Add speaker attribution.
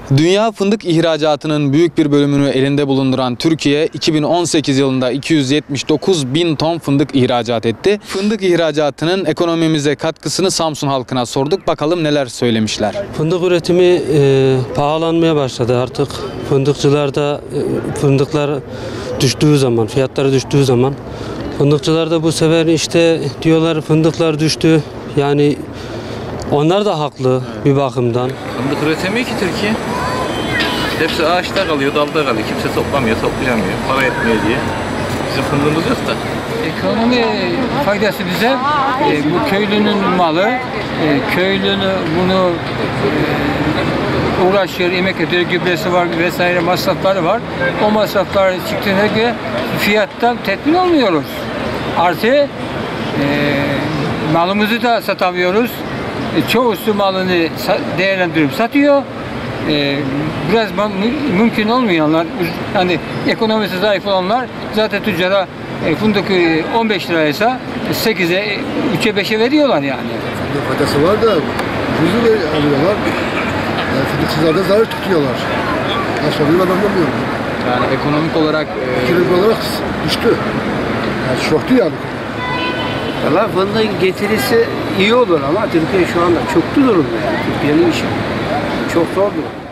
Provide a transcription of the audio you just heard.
Speaker 1: Dünya fındık ihracatının büyük bir bölümünü elinde bulunduran Türkiye, 2018 yılında 279 bin ton fındık ihracat etti. Fındık ihracatının ekonomimize katkısını Samsun halkına sorduk. Bakalım neler söylemişler.
Speaker 2: Fındık üretimi pahalanmaya başladı artık. Fındıkçılarda fındıklar düştüğü zaman, fiyatları düştüğü zaman fındıkçılar da bu sefer işte diyorlar fındıklar düştü. Yani onlar da haklı bir bakımdan.
Speaker 3: Fındık üretemiyor ki Türkiye. Hepsi ağaçta kalıyor, dalda kalıyor. Kimse toplamıyor, toplayamıyor. Para etmiyor diye. Bizim fındığımız yok da.
Speaker 4: Ekonomi faydası bize. Bu köylünün malı. Köylünün bunu uğraşıyor, emek ediyor, gübresi var vesaire masrafları var. O masraflar çıktığına göre fiyattan tetmin olmuyoruz. Artı malımızı da satamıyoruz. Çoğusu malını değerlendirip satıyor. Biraz mümkün olmayanlar, hani ekonomisi zayıf olanlar zaten tüccara fındık 15 liraysa 8'e, 3'e 5'e veriyorlar yani.
Speaker 5: Faydası var da ucuzu alıyorlar. Yani fındıkçılar da zarar tutuyorlar. Nasıl oluyor ben anlamıyorum.
Speaker 1: Yani ekonomik olarak...
Speaker 5: Ekonomik olarak düştü. Yani çoktu yani.
Speaker 6: Valla fındığın getirisi iyi olur ama Türkiye şu anda çöktü durumda yani. Türkiye'nin işi çok zor durum.